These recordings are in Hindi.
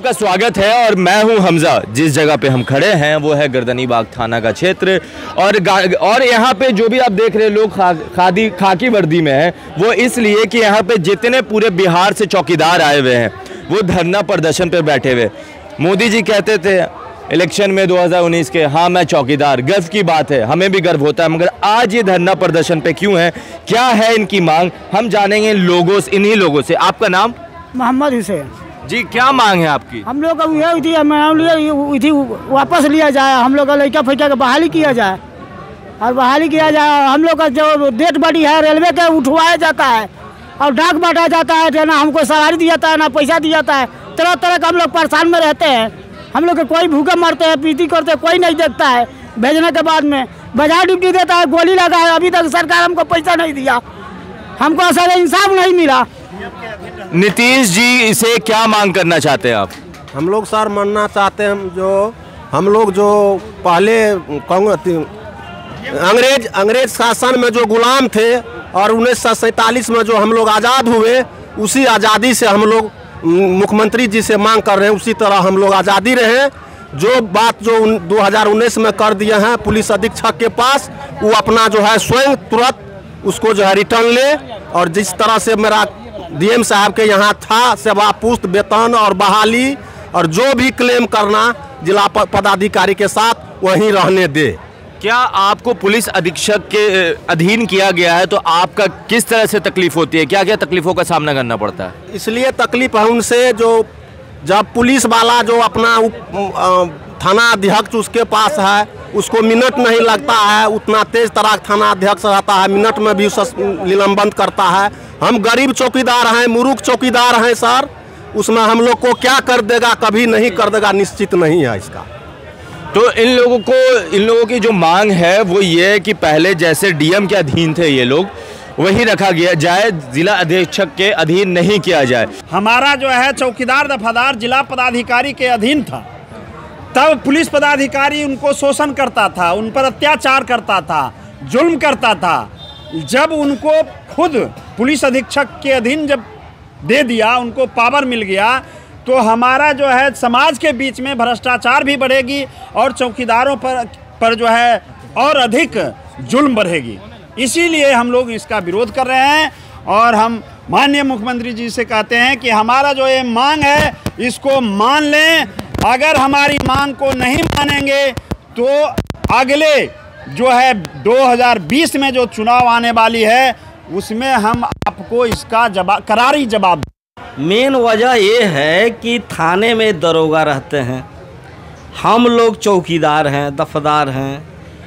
आपका स्वागत है और मैं हूं हमजा। जिस जगह पे हम खड़े हैं वो है गर्दनीबाग थाना का क्षेत्र और यहाँ पे जो भी आप देख रहे हैं लोग खाकी वर्दी में हैं, वो इसलिए कि यहाँ पे जितने पूरे बिहार से चौकीदार आए हुए हैं वो धरना प्रदर्शन पे बैठे हुए। मोदी जी कहते थे इलेक्शन में 2019 के, हाँ मैं चौकीदार, गर्व की बात है, हमें भी गर्व होता है, मगर आज ये धरना प्रदर्शन पे क्यों है, क्या है इनकी मांग, हम जानेंगे इन्हीं लोगों से। आपका नाम? मोहम्मद हुसैन जी। क्या मांग है आपकी? हम लोग का वापस लिया जाए, हम लोग का लड़का फैका का बहाली किया जाए और बहाली किया जाए। हम लोग का जो डेट बड़ी है रेलवे के उठवाया जाता है और डाक बांटा जाता है, ना हमको सवारी दिया जाता है ना पैसा दिया जाता है। तरह तरह का हम लोग परेशान में रहते हैं। हम लोग के कोई भूखे मरते हैं, पीटी करते हैं, कोई नहीं देखता है। भेजने के बाद में बाजार ड्यूटी देता है, गोली लगा है, अभी तक सरकार हमको पैसा नहीं दिया, हमको असल इंसाफ नहीं मिला। नीतीश जी इसे क्या मांग करना चाहते हैं आप? हम लोग सर मानना चाहते हैं हम लोग जो पहले अंग्रेज शासन में जो गुलाम थे और 1947 में जो हम लोग आज़ाद हुए, उसी आज़ादी से हम लोग मुख्यमंत्री जी से मांग कर रहे हैं, उसी तरह हम लोग आज़ादी रहे। जो बात जो 2019 में कर दिए हैं पुलिस अधीक्षक के पास, वो अपना जो है स्वयं तुरंत उसको जो है रिटर्न ले। और जिस तरह से मेरा डीएम साहब के यहाँ था सेवा पुस्त वेतन और बहाली और जो भी क्लेम करना जिला पदाधिकारी के साथ वहीं रहने दे। क्या आपको पुलिस अधीक्षक के अधीन किया गया है तो आपका किस तरह से तकलीफ होती है, क्या क्या तकलीफों का सामना करना पड़ता है? इसलिए तकलीफ है उनसे, जो जब पुलिस वाला जो अपना थाना अध्यक्ष उसके पास है, उसको मिनट नहीं लगता है, उतना तेज तराक थाना अध्यक्ष रहता है, मिनट में भी निलंबन करता है। हम गरीब चौकीदार हैं, मुरूख चौकीदार हैं सर, उसमें हम लोग को क्या कर देगा, कभी नहीं कर देगा, निश्चित नहीं है इसका। तो इन लोगों की जो मांग है वो ये है कि पहले जैसे डीएम के अधीन थे ये लोग, वही रखा गया जाए, जिला अधीक्षक के अधीन नहीं किया जाए। हमारा जो है चौकीदार दफादार जिला पदाधिकारी के अधीन था, तब पुलिस पदाधिकारी उनको शोषण करता था, उन पर अत्याचार करता था, जुल्म करता था। जब उनको खुद पुलिस अधीक्षक के अधीन जब दे दिया, उनको पावर मिल गया, तो हमारा जो है समाज के बीच में भ्रष्टाचार भी बढ़ेगी और चौकीदारों पर जो है और अधिक जुल्म बढ़ेगी। इसीलिए हम लोग इसका विरोध कर रहे हैं और हम माननीय मुख्यमंत्री जी से कहते हैं कि हमारा जो ये मांग है इसको मान लें। अगर हमारी मांग को नहीं मानेंगे तो अगले जो है 2020 में जो चुनाव आने वाली है उसमें हम आपको इसका करारी जवाब। मेन वजह ये है कि थाने में दरोगा रहते हैं, हम लोग चौकीदार हैं, दफदार हैं,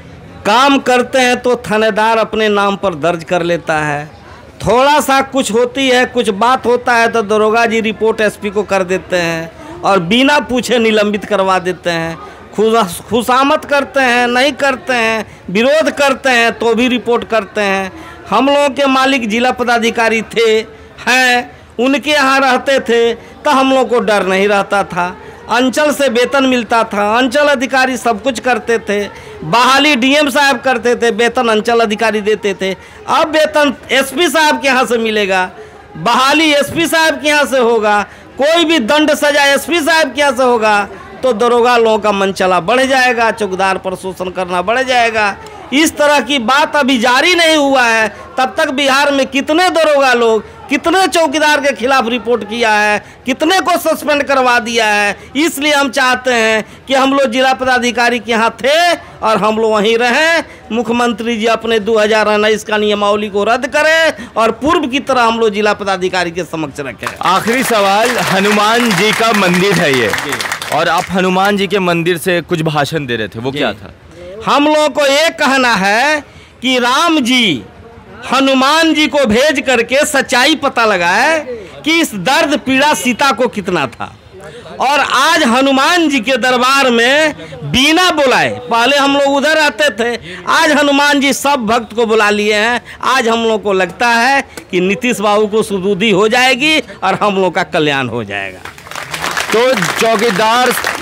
काम करते हैं तो थानेदार अपने नाम पर दर्ज कर लेता है। थोड़ा सा कुछ होती है, कुछ बात होता है तो दरोगा जी रिपोर्ट एसपी को कर देते हैं और बिना पूछे निलंबित करवा देते हैं। खुशामत करते हैं, नहीं करते हैं, विरोध करते हैं तो भी रिपोर्ट करते हैं। हम लोगों के मालिक जिला पदाधिकारी हैं, उनके यहाँ रहते थे तो हम लोग को डर नहीं रहता था। अंचल से वेतन मिलता था, अंचल अधिकारी सब कुछ करते थे, बहाली डीएम साहब करते थे, वेतन अंचल अधिकारी देते थे। अब वेतन एसपी साहब के यहाँ से मिलेगा, बहाली एसपी साहब के यहाँ से होगा, कोई भी दंड सजा एसपी साहब के यहाँ से होगा, तो दरोगा लोगों का मन चला बढ़ जाएगा, चौकीदार पर शोषण करना बढ़ जाएगा। इस तरह की बात अभी जारी नहीं हुआ है, तब तक बिहार में कितने दरोगा लोग, कितने चौकीदार के खिलाफ रिपोर्ट किया है, कितने को सस्पेंड करवा दिया है। इसलिए हम चाहते हैं कि हम लोग जिला पदाधिकारी के यहाँ थे और हम लोग वहीं रहें। मुख्यमंत्री जी अपने 2019 का नियमावली को रद्द करें और पूर्व की तरह हम लोग जिला पदाधिकारी के समक्ष रखें। आखिरी सवाल, हनुमान जी का मंदिर है ये, और आप हनुमान जी के मंदिर से कुछ भाषण दे रहे थे, वो क्या था? हम लोगों को ये कहना है कि राम जी हनुमान जी को भेज करके सच्चाई पता लगाए कि इस दर्द पीड़ा सीता को कितना था। और आज हनुमान जी के दरबार में बिना बुलाए, पहले हम लोग उधर रहते थे, आज हनुमान जी सब भक्त को बुला लिए हैं। आज हम लोग को लगता है कि नीतीश बाबू को सुबुद्धि हो जाएगी और हम लोग का कल्याण हो जाएगा। तो चौकीदार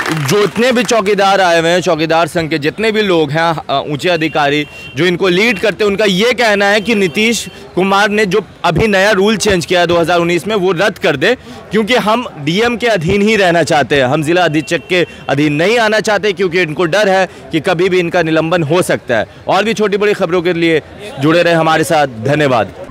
जो इतने भी चौकीदार आए हुए हैं, चौकीदार संघ के जितने भी लोग हैं, ऊंचे अधिकारी जो इनको लीड करते हैं, उनका ये कहना है कि नीतीश कुमार ने जो अभी नया रूल चेंज किया है 2019 में, वो रद्द कर दे, क्योंकि हम डीएम के अधीन ही रहना चाहते हैं, हम जिला अधीक्षक के अधीन नहीं आना चाहते, क्योंकि इनको डर है कि कभी भी इनका निलंबन हो सकता है। और भी छोटी बड़ी खबरों के लिए जुड़े रहे हमारे साथ। धन्यवाद।